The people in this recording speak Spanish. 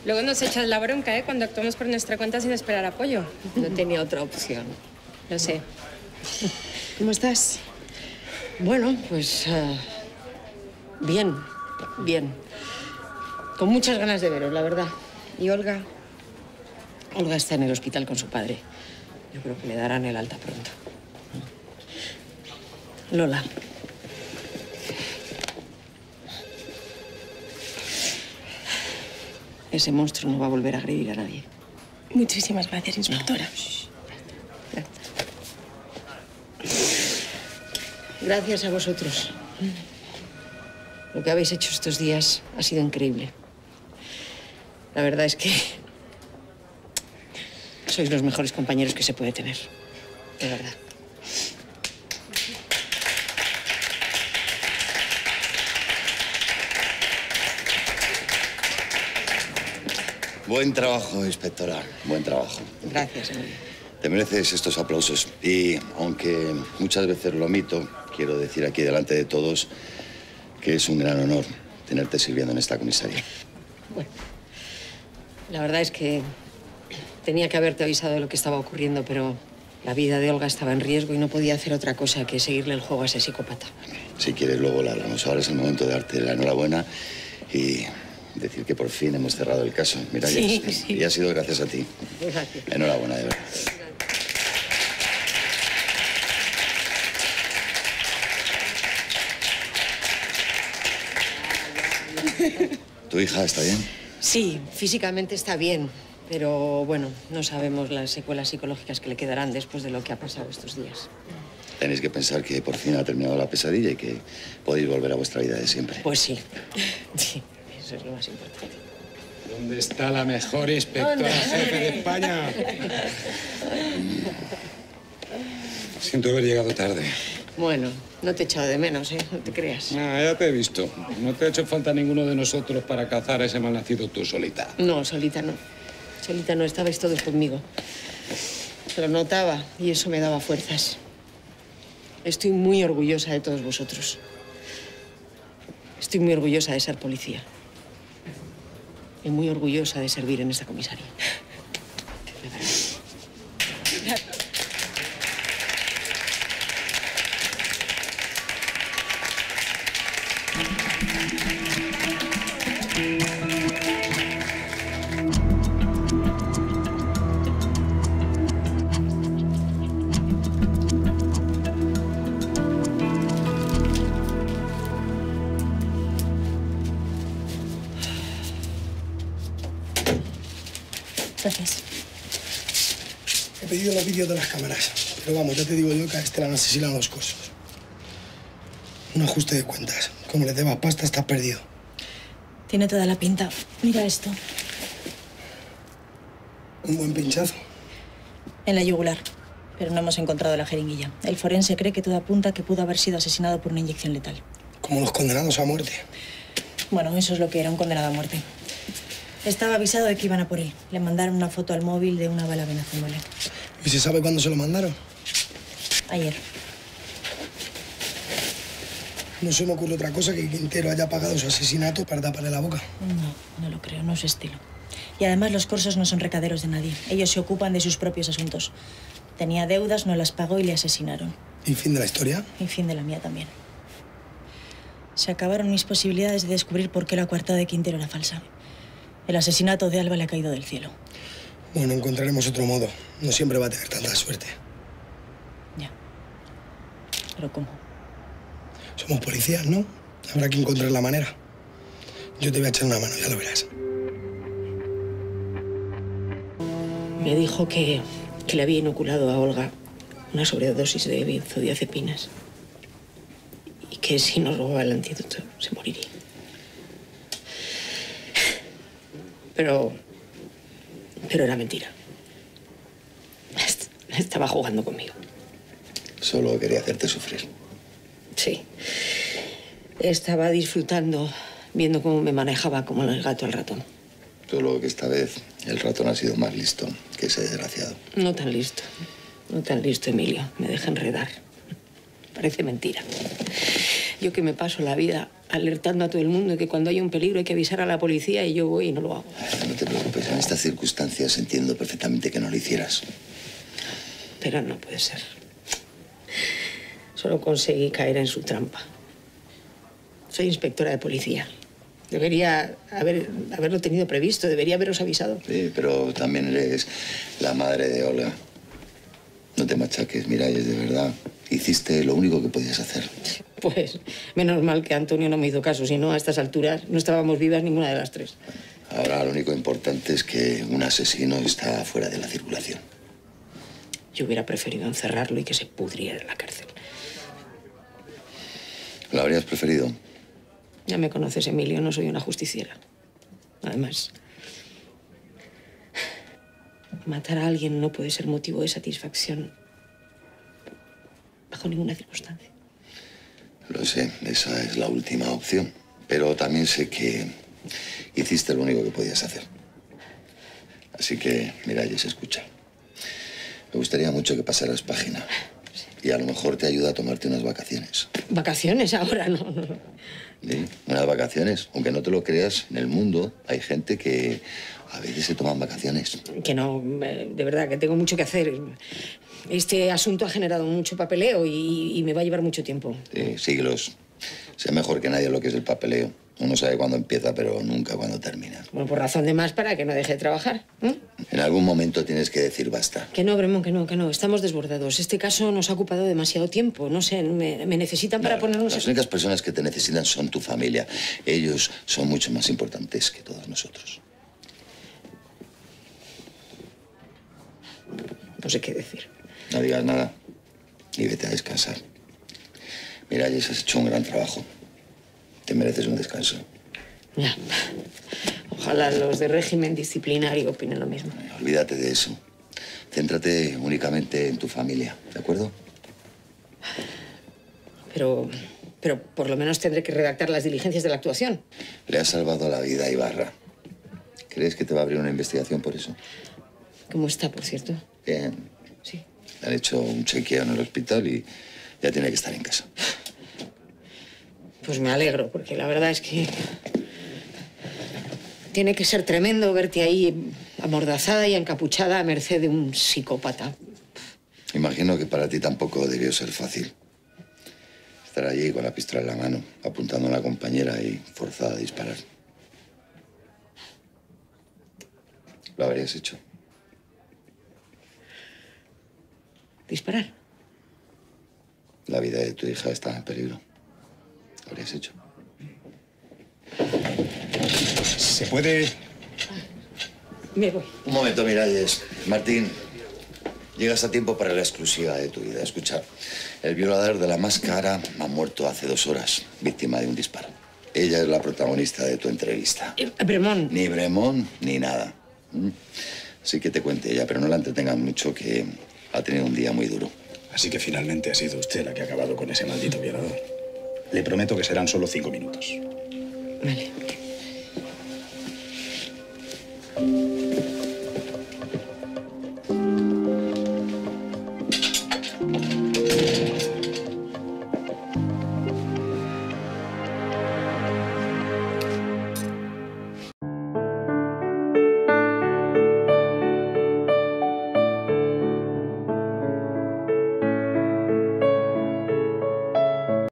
Luego nos echas la bronca, ¿eh? Cuando actuamos por nuestra cuenta sin esperar apoyo. No tenía otra opción. Lo sé. ¿Cómo estás? Bueno, pues... bien, bien. Con muchas ganas de veros, la verdad. ¿Y Olga? Olga está en el hospital con su padre. Yo creo que le darán el alta pronto. Lola. Ese monstruo no va a volver a agredir a nadie. Muchísimas gracias, inspectora. No. Gracias a vosotros. Lo que habéis hecho estos días ha sido increíble. La verdad es que sois los mejores compañeros que se puede tener. De verdad. Buen trabajo, inspectora. Buen trabajo. Gracias, Emilio. Te mereces estos aplausos. Y aunque muchas veces lo omito, quiero decir aquí delante de todos que es un gran honor tenerte sirviendo en esta comisaría. Bueno, la verdad es que tenía que haberte avisado de lo que estaba ocurriendo, pero la vida de Olga estaba en riesgo y no podía hacer otra cosa que seguirle el juego a ese psicópata. Si quieres, luego la hablamos. Ahora es el momento de darte la enhorabuena y decir que por fin hemos cerrado el caso. Mira, Sí, sí. Y ha sido gracias a ti. Gracias. Enhorabuena, de verdad. ¿Tu hija está bien? Sí, físicamente está bien, pero bueno, no sabemos las secuelas psicológicas que le quedarán después de lo que ha pasado estos días. Tenéis que pensar que por fin ha terminado la pesadilla y que podéis volver a vuestra vida de siempre. Pues sí, sí, eso es lo más importante. ¿Dónde está la mejor inspectora jefe de España? Siento haber llegado tarde. Bueno, no te he echado de menos, ¿eh? No te creas. Ah, ya te he visto. No te ha hecho falta ninguno de nosotros para cazar a ese malnacido tú solita. No, solita no. Solita no, estabais todos conmigo. Pero notaba y eso me daba fuerzas. Estoy muy orgullosa de todos vosotros. Estoy muy orgullosa de ser policía. Y muy orgullosa de servir en esta comisaría. De verdad. Gracias. He pedido los vídeos de las cámaras. Pero vamos, ya te digo yo que a este le han asesinado los cosos. Un ajuste de cuentas. Como le debas pasta, estás perdido. Tiene toda la pinta. Mira esto. Un buen pinchazo. En la yugular. Pero no hemos encontrado la jeringuilla. El forense cree que todo apunta a que pudo haber sido asesinado por una inyección letal. Como los condenados a muerte. Bueno, eso es lo que era, un condenado a muerte. Estaba avisado de que iban a por él. Le mandaron una foto al móvil de una bala amenazándole. ¿Y se sabe cuándo se lo mandaron? Ayer. No se me ocurre otra cosa que Quintero haya pagado su asesinato para taparle la boca. No lo creo, no es su estilo. Y además los corsos no son recaderos de nadie. Ellos se ocupan de sus propios asuntos. Tenía deudas, no las pagó y le asesinaron. ¿Y fin de la historia? Y fin de la mía también. Se acabaron mis posibilidades de descubrir por qué la coartada de Quintero era falsa. El asesinato de Alba le ha caído del cielo. Bueno, encontraremos otro modo. No siempre va a tener tanta suerte. Ya. ¿Pero cómo? Somos policías, ¿no? Habrá que encontrar la manera. Yo te voy a echar una mano, ya lo verás. Me dijo que le había inoculado a Olga una sobredosis de benzodiazepinas. Y que si no robaba el antídoto, se moriría. Pero era mentira. Estaba jugando conmigo. Solo quería hacerte sufrir. Sí. Estaba disfrutando, viendo cómo me manejaba como el gato al ratón. Solo que esta vez el ratón ha sido más listo que ese desgraciado. No tan listo. No tan listo, Emilio. Me deja enredar. Parece mentira. Yo que me paso la vida alertando a todo el mundo de que cuando hay un peligro hay que avisar a la policía y yo voy y no lo hago. No te preocupes, en estas circunstancias entiendo perfectamente que no lo hicieras. Pero no puede ser. Solo conseguí caer en su trampa. Soy inspectora de policía. Debería haberlo tenido previsto, debería haberos avisado. Sí, pero también eres la madre de Olga. No te machaques, Miralles, de verdad. Hiciste lo único que podías hacer. Pues menos mal que Antonio no me hizo caso, si no, a estas alturas no estábamos vivas ninguna de las tres. Ahora lo único importante es que un asesino está fuera de la circulación. Yo hubiera preferido encerrarlo y que se pudriera en la cárcel. ¿Lo habrías preferido? Ya me conoces, Emilio, no soy una justiciera. Además, matar a alguien no puede ser motivo de satisfacción bajo ninguna circunstancia. Lo sé, esa es la última opción. Pero también sé que hiciste lo único que podías hacer. Así que, Miralles, escucha. Me gustaría mucho que pasaras página. Y a lo mejor te ayuda a tomarte unas vacaciones. ¿Vacaciones ahora? No. ¿Sí? Unas vacaciones. Aunque no te lo creas, en el mundo hay gente que a veces se toman vacaciones. Que no, de verdad, que tengo mucho que hacer. Este asunto ha generado mucho papeleo y me va a llevar mucho tiempo. Sí, siglos. Sé mejor que nadie lo que es el papeleo. Uno sabe cuándo empieza, pero nunca cuándo termina. Bueno, por razón de más para que no deje de trabajar. En algún momento tienes que decir basta. Que no, Bremón, que no. Estamos desbordados. Este caso nos ha ocupado demasiado tiempo. No sé, me necesitan para ponernos... Las únicas personas que te necesitan son tu familia. Ellos son mucho más importantes que todos nosotros. No sé qué decir. No digas nada y vete a descansar. Miralles, has hecho un gran trabajo. Te mereces un descanso. Ya. Ojalá los de régimen disciplinario opinen lo mismo. Olvídate de eso. Céntrate únicamente en tu familia, ¿de acuerdo? Pero por lo menos tendré que redactar las diligencias de la actuación. Le has salvado la vida a Ibarra. ¿Crees que te va a abrir una investigación por eso? ¿Cómo está, por cierto? Bien. Sí. Le han hecho un chequeo en el hospital y ya tiene que estar en casa. Pues me alegro, porque la verdad es que tiene que ser tremendo verte ahí amordazada y encapuchada a merced de un psicópata. Imagino que para ti tampoco debió ser fácil. Estar allí con la pistola en la mano, apuntando a la compañera y forzada a disparar. ¿Lo habrías hecho? ¿Disparar? La vida de tu hija está en peligro. ¿Lo habrías hecho? ¿Se puede...? Me voy. Un momento, Miralles. Martín, llegas a tiempo para la exclusiva de tu vida. Escucha, el violador de la máscara ha muerto hace 2 horas, víctima de un disparo. Ella es la protagonista de tu entrevista. Bremón. Ni Bremón, ni nada. Sí que te cuente ella, pero no la entretengan mucho, que ha tenido un día muy duro. Así que finalmente ha sido usted la que ha acabado con ese maldito violador. Le prometo que serán solo 5 minutos. Vale.